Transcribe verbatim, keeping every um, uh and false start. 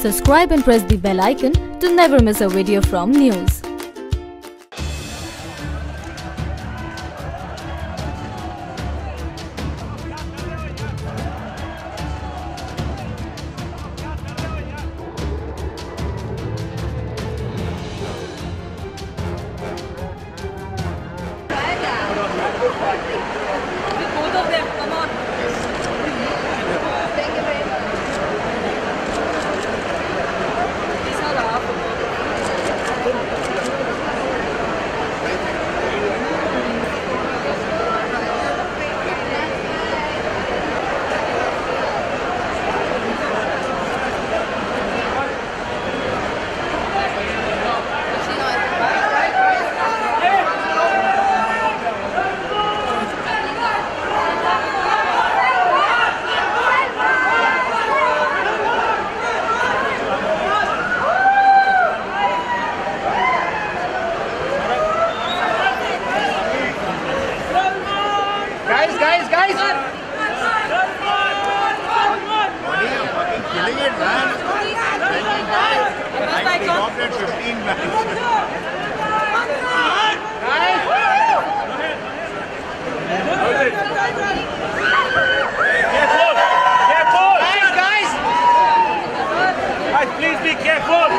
Subscribe and press the bell icon to never miss a video from NYOOOZ. Both of them, come on. Thank you very much. These are our Guys, guys, guys! You're fucking killing it, man. I dropped at fifteen bags. Guys! Careful! Careful! Guys, guys! Guys, please be careful!